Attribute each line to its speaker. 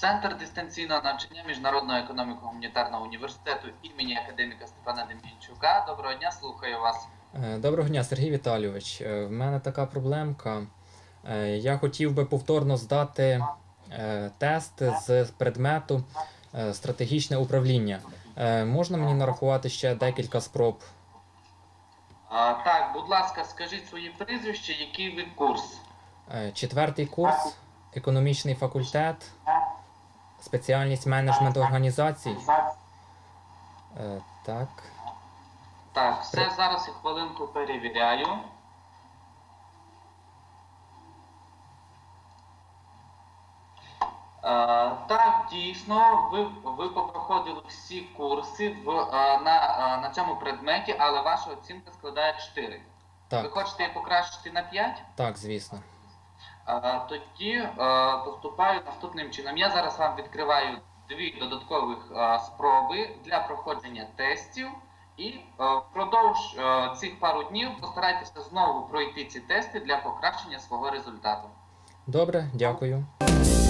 Speaker 1: Центр дистанційного навчання Міжнародного економіко-гуманітарного університету імені академіка Степана Дем'янчука. Доброго дня, слухаю вас.
Speaker 2: Доброго дня, Сергій Віталійович. В мене така проблемка. Я хотів би повторно здати тест з предмету стратегічне управління. Можна мені нарахувати ще декілька спроб?
Speaker 1: Так, будь ласка, скажіть свої прізвища, який ви курс?
Speaker 2: 4-й курс, економічний факультет, спеціальність менеджмент організацій. Так.
Speaker 1: Так, все, зараз я хвилинку перевіряю. Так, дійсно, ви попроходили всі курси на цьому предметі, але ваша оцінка складає 4.
Speaker 2: Так.
Speaker 1: Ви хочете її покращити на 5?
Speaker 2: Так, звісно.
Speaker 1: Тоді поступаю наступним чином. Я зараз вам відкриваю 2 додаткових спроби для проходження тестів. І впродовж цих пару днів постарайтеся знову пройти ці тести для покращення свого результату.
Speaker 2: Добре, дякую.